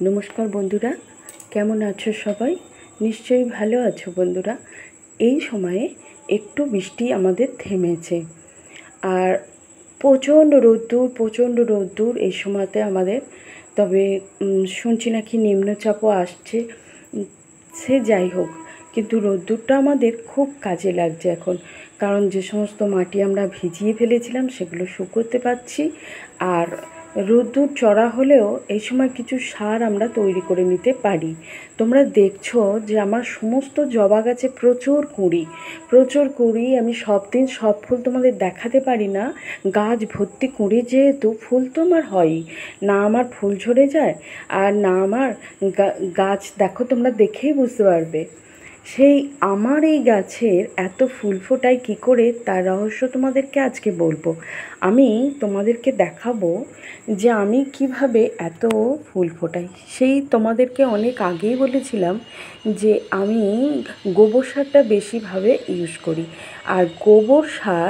নমস্কার বন্ধুরা, কেমন আছো সবাই? নিশ্চয়ই ভালো আছো বন্ধুরা। এই সময়ে একটু বৃষ্টি আমাদের থেমেছে, আর প্রচণ্ড রোদ্দুর এই সময়তে আমাদের। তবে শুনছি নাকি নিম্নচাপও আসছে। সে যাই হোক, কিন্তু রোদ্দুরটা আমাদের খুব কাজে লাগছে এখন, কারণ যে সমস্ত মাটি আমরা ভিজিয়ে ফেলেছিলাম সেগুলো শুকোতে পারছি। আর রোদ্দুর চড়া হলেও এই সময় কিছু সার আমরা তৈরি করে নিতে পারি। তোমরা দেখছো যে আমার সমস্ত জবা গাছে প্রচুর কুঁড়ি। আমি সব দিন সব ফুল তোমাদের দেখাতে পারি না, গাছ ভর্তি কুঁড়ি, যেহেতু ফুল তো আমার হয়ই না, আমার ফুল ঝরে যায় আর না আমার গাছ, দেখো তোমরা দেখেই বুঝতে পারবে সেই আমার এই গাছের এত ফুল ফোটায় কী করে, তার রহস্য তোমাদেরকে আজকে বলবো। আমি তোমাদেরকে দেখাবো যে আমি কিভাবে এত ফুল ফোটাই। সেই তোমাদেরকে অনেক আগেই বলেছিলাম যে আমি গোবর সারটা বেশিভাবে ইউজ করি। আর গোবর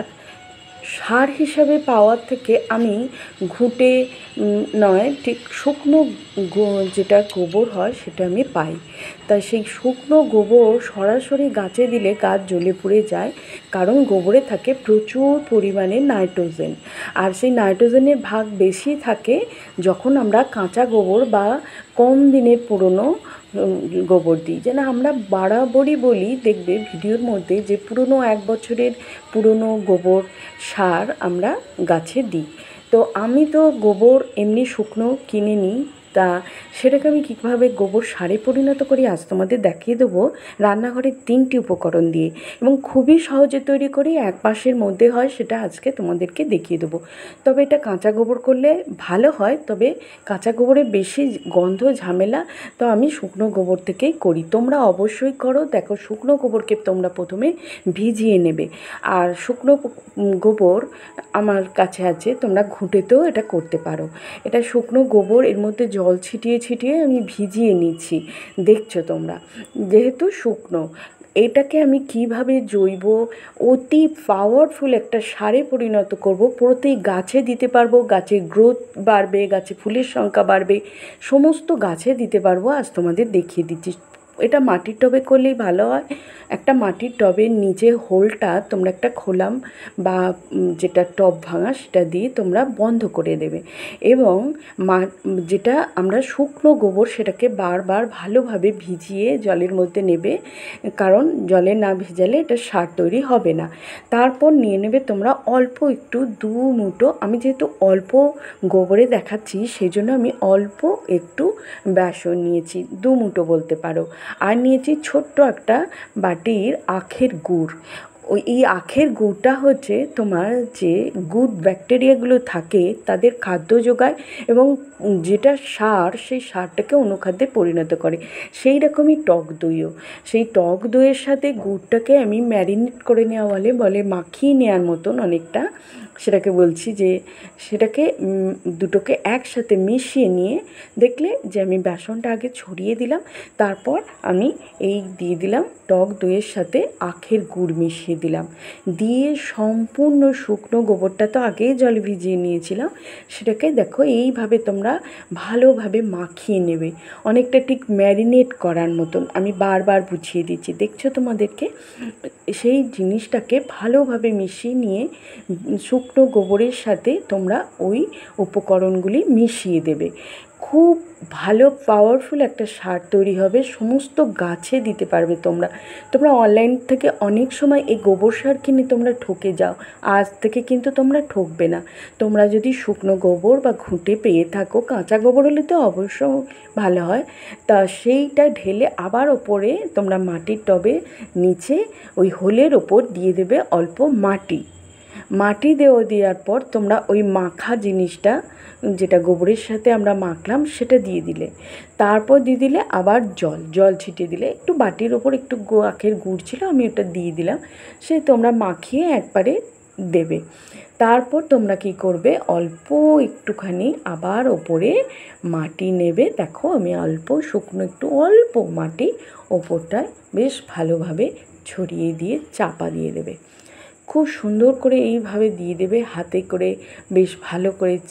সার হিসাবে পাওয়ার থেকে আমি ঘুঁটে নয়, ঠিক শুকনো যেটা গোবর হয় সেটা আমি পাই। তাই সেই শুকনো গোবর সরাসরি গাছে দিলে গাছ জ্বলে পুড়ে যায়, কারণ গোবরে থাকে প্রচুর পরিমাণে নাইট্রোজেন। আর সেই নাইট্রোজেনের ভাগ বেশি থাকে যখন আমরা কাঁচা গোবর বা কম দিনের পুরনো গোবর দিই। যেন আমরা বরাবরই বলি, দেখবে ভিডিওর মধ্যে, যে পুরনো 1 বছরের পুরনো গোবর সার আমরা গাছে দিই। তো আমি তো গোবর এমনি শুকনো কিনে নিই, তা সেটাকে আমি কীভাবে গোবর সারে পরিণত করি আজ তোমাদের দেখিয়ে দেবো রান্নাঘরের 3টি উপকরণ দিয়ে, এবং খুবই সহজে তৈরি করি, 1 মাসের মধ্যে হয়, সেটা আজকে তোমাদেরকে দেখিয়ে দেবো। তবে এটা কাঁচা গোবর করলে ভালো হয়, তবে কাঁচা গোবরে বেশি গন্ধ ঝামেলা, তো আমি শুকনো গোবর থেকেই করি। তোমরা অবশ্যই করো। দেখো, শুকনো গোবরকে তোমরা প্রথমে ভিজিয়ে নেবে। আর শুকনো গোবর আমার কাছে আছে, তোমরা ঘুঁটেতেও এটা করতে পারো। এটা শুকনো গোবর, এর মধ্যে জল ছিটিয়ে আমি ভিজিয়ে নিচ্ছি, দেখছো তোমরা, যেহেতু শুকনো। এটাকে আমি কিভাবে জৈব অতি পাওয়ারফুল একটা সারে পরিণত করব, প্রতি গাছে দিতে পারবো, গাছের গ্রোথ বাড়বে, গাছে ফুলের সংখ্যা বাড়বে, সমস্ত গাছে দিতে পারবো, আজ তোমাদের দেখিয়ে দিচ্ছি। এটা মাটির টবে করলেই ভালো হয়। একটা মাটির টবের নিচে হোলটা তোমরা একটা খোলাম বা যেটা টব ভাঙা সেটা দিয়ে তোমরা বন্ধ করে দেবে, এবং যেটা আমরা শুকনো গোবর সেটাকে বারবার ভালোভাবে ভিজিয়ে জলের মধ্যে নেবে, কারণ জলে না ভিজালে এটা সার তৈরি হবে না। তারপর নিয়ে নেবে তোমরা অল্প একটু 2 মুঠো, আমি যেহেতু অল্প গোবরে দেখাচ্ছি সেই জন্য আমি অল্প একটু বেসন নিয়েছি, 2 মুঠো বলতে পারো। আর নিয়েছি ছোট্ট একটা বাটির আখের গুড়। এই আখের গুড়টা হচ্ছে তোমার যে গুড ব্যাকটেরিয়াগুলো থাকে তাদের খাদ্য যোগায়, এবং যেটা সার, সেই সারটাকে অনুখাদ্যে পরিণত করে। সেই রকমই টক দইও, সেই টক দইয়ের সাথে গুড়টাকে আমি ম্যারিনেট করে নেওয়া বলে মাখিয়ে নেওয়ার মতন অনেকটা, সেটাকে বলছি যে সেটাকে দুটোকে একসাথে মিশিয়ে নিয়ে, দেখলে যে আমি বেসনটা আগে ছড়িয়ে দিলাম, তারপর আমি এই দিয়ে দিলাম টক দইয়ের সাথে আখের গুড় মিশিয়ে দিলাম, দিয়ে সম্পূর্ণ শুকনো গোবরটা তো আগেই জল ভিজিয়ে নিয়েছিলাম, সেটাকে দেখো এইভাবে তোমরা ভালোভাবে মাখিয়ে নেবে, অনেকটা ঠিক ম্যারিনেট করার মতন। আমি বারবার বুঝিয়ে দিচ্ছি, দেখছো তোমাদেরকে। সেই জিনিসটাকে ভালোভাবে মিশিয়ে নিয়ে শুকনো গোবরের সাথে তোমরা ওই উপকরণগুলি মিশিয়ে দেবে। খুব ভালো পাওয়ারফুল একটা সার তৈরি হবে, সমস্ত গাছে দিতে পারবে তোমরা অনলাইন থেকে অনেক সময় এই গোবর সার কিনে তোমরা ঠকে যাও, আজ থেকে কিন্তু তোমরা ঠকবে না। তোমরা যদি শুকনো গোবর বা ঘুঁটে পেয়ে থাকো, কাঁচা গোবর হলে তো অবশ্য ভালো হয়, তা সেইটা ঢেলে আবার ওপরে তোমরা মাটির টবে নিচে ওই হোলের ওপর দিয়ে দেবে অল্প মাটি দেওয়ার পর তোমরা ওই মাখা জিনিসটা, যেটা গোবরের সাথে আমরা মাখলাম, সেটা দিয়ে দিলে, তারপর দিয়ে দিলে আবার জল ছিটিয়ে দিলে, একটু বাটির ওপর একটু আখের গুড় ছিল, আমি ওটা দিয়ে দিলাম, সে তোমরা মাখিয়ে একবারে দেবে। তারপর তোমরা কি করবে, অল্প একটুখানি আবার ওপরে মাটি নেবে, দেখো আমি অল্প মাটি ওপরটায় বেশ ভালোভাবে ছড়িয়ে দিয়ে চাপা দিয়ে দেবে। খুব সুন্দর করে এইভাবে দিয়ে দেবে, হাতে করে বেশ ভালো করে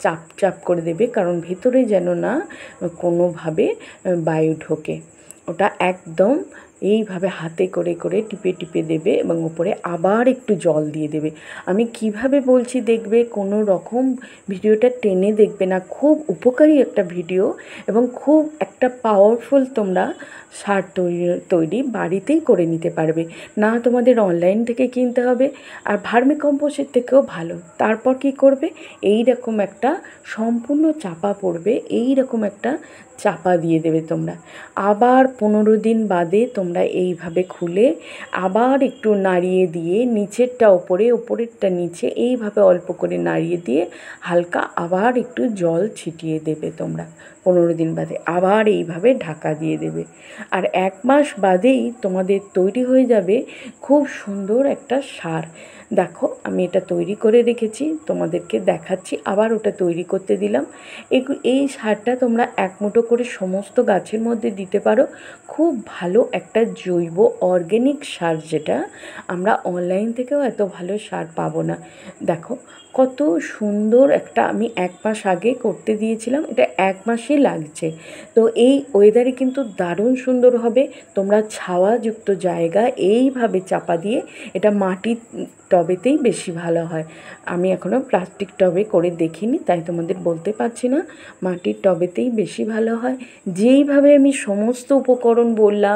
চাপ চাপ করে দেবে, কারণ ভেতরে যেন না কোনোভাবে বায়ু ঢোকে। ওটা একদম এইভাবে হাতে করে করে টিপে টিপে দেবে এবং উপরে আবার একটু জল দিয়ে দেবে। আমি কিভাবে বলছি দেখবে, কোনো রকম ভিডিওটা টেনে দেখবে না, খুব উপকারী একটা ভিডিও এবং খুব একটা পাওয়ারফুল তোমরা সার তৈরি বাড়িতেই করে নিতে পারবে, না তোমাদের অনলাইন থেকে কিনতে হবে। আর ভার্মি কম্পোস্টের থেকেও ভালো। তারপর কি করবে, এই রকম একটা সম্পূর্ণ চাপা পড়বে, এই রকম একটা চাপা দিয়ে দেবে তোমরা। আবার 15 দিন বাদে তোমরা এইভাবে খুলে আবার একটু নাড়িয়ে দিয়ে নিচেরটা ওপরে, ওপরেরটা নিচে, এইভাবে অল্প করে নাড়িয়ে দিয়ে হালকা আবার একটু জল ছিটিয়ে দেবে তোমরা। 15 দিন বাদে আবার এইভাবে ঢাকা দিয়ে দেবে। আর 1 মাস বাদেই তোমাদের তৈরি হয়ে যাবে খুব সুন্দর একটা সার। দেখো আমি এটা তৈরি করে রেখেছি, তোমাদেরকে দেখাচ্ছি। আবার ওটা তৈরি করতে দিলাম। এই সারটা তোমরা 1 মুঠো করে সমস্ত গাছের মধ্যে দিতে পারো। খুব ভালো একটা জৈব অর্গ্যানিক সার, যেটা আমরা অনলাইন থেকেও এত ভালো সার পাবো না। দেখো কত সুন্দর একটা, আমি 1 মাস আগে করতে দিয়েছিলাম, এটা 1 মাসই লাগছে। তো এই ওয়েদারে কিন্তু দারুণ সুন্দর হবে। তোমরা ছাওয়াযুক্ত জায়গা এইভাবে চাপা দিয়ে, এটা মাটির টবেতেই বেশি ভালো হয়। আমি এখনও প্লাস্টিক টবে করে দেখিনি, তাই তোমাদের বলতে পারছি না। মাটির টবেতেই বেশি ভালো হয়। যেইভাবে আমি সমস্ত উপকরণ বললাম,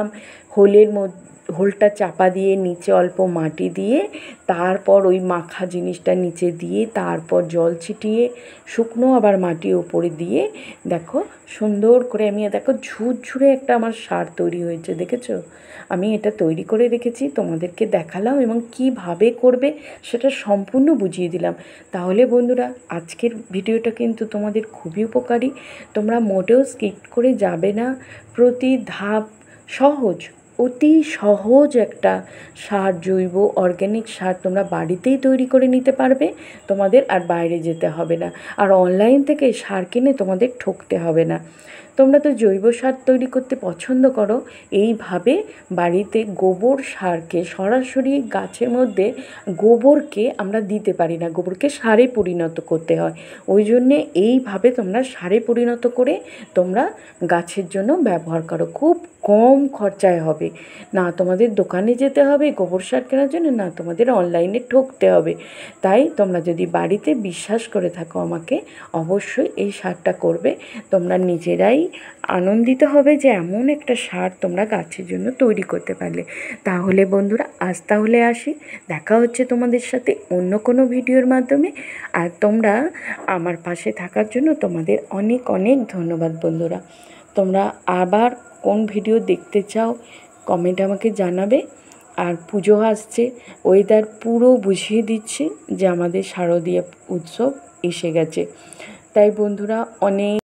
হোলটা চাপা দিয়ে নিচে অল্প মাটি দিয়ে, তারপর ওই মাখা জিনিসটা নিচে দিয়ে, তারপর জল ছিটিয়ে শুকনো আবার মাটি ওপরে দিয়ে, দেখো সুন্দর করে আমি, দেখো ঝুরঝুরে একটা আমার সার তৈরি হয়েছে, দেখেছো? আমি এটা তৈরি করে রেখেছি, তোমাদেরকে দেখালাম এবং কিভাবে করবে সেটা সম্পূর্ণ বুঝিয়ে দিলাম। তাহলে বন্ধুরা, আজকের ভিডিওটা কিন্তু তোমাদের খুবই উপকারী। তোমরা মোটেও স্কিপ করে যাবে না। প্রতি ধাপ সহজ, অতি সহজ একটা সার, জৈব অর্গ্যানিক সার তোমরা বাড়িতেই তৈরি করে নিতে পারবে। তোমাদের আর বাইরে যেতে হবে না, আর অনলাইন থেকে সার কিনে তোমাদের ঠকতে হবে না। তোমরা তো জৈব সার তৈরি করতে পছন্দ করো, এইভাবে বাড়িতে গোবর সারকে সরাসরি গাছের মধ্যে, গোবরকে আমরা দিতে পারি না, গোবরকে সারে পরিণত করতে হয়। ওই জন্যে এইভাবে তোমরা সারে পরিণত করে তোমরা গাছের জন্য ব্যবহার করো। খুব কম খরচায় হবে, না তোমাদের দোকানে যেতে হবে গোবর সার কেনার জন্য, না তোমাদের অনলাইনে ঠকতে হবে। তাই তোমরা যদি বাড়িতে বিশ্বাস করে থাকো আমাকে, অবশ্যই এই সারটা করবে। তোমরা নিজেরাই আনন্দিত হবে যে এমন একটা সার তোমরা গাছের জন্য তৈরি করতে পারলে। তাহলে বন্ধুরা, আজ তাহলে আসি, দেখা হচ্ছে তোমাদের সাথে অন্য কোনো ভিডিওর মাধ্যমে। আর তোমরা আমার পাশে থাকার জন্য তোমাদের অনেক অনেক ধন্যবাদ বন্ধুরা। তোমরা আবার কোন ভিডিও দেখতে চাও কমেন্ট আমাকে জানাবে। আর পুজো আসছে, ওয়েদার পুরো বুঝিয়ে দিচ্ছে যে আমাদের শারদীয়া উৎসব এসে গেছে। তাই বন্ধুরা, অনেক